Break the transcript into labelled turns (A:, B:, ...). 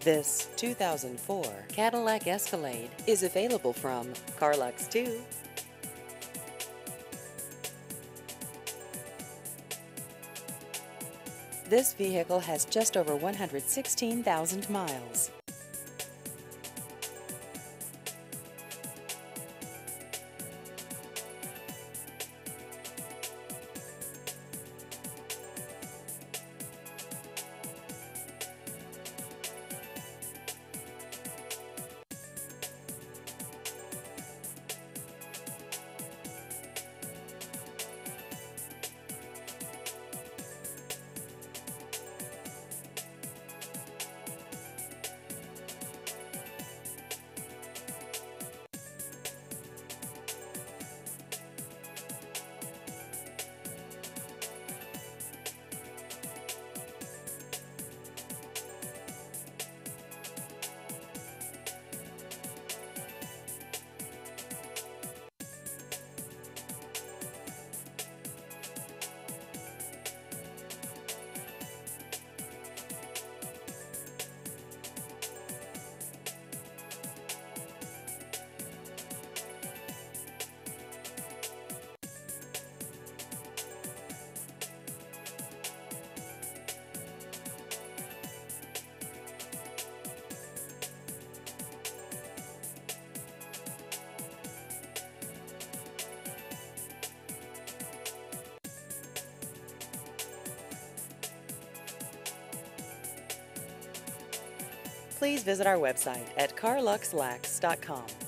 A: This 2004 Cadillac Escalade is available from Carlux 2. This vehicle has just over 116,000 miles. Please visit our website at carluxlax.com.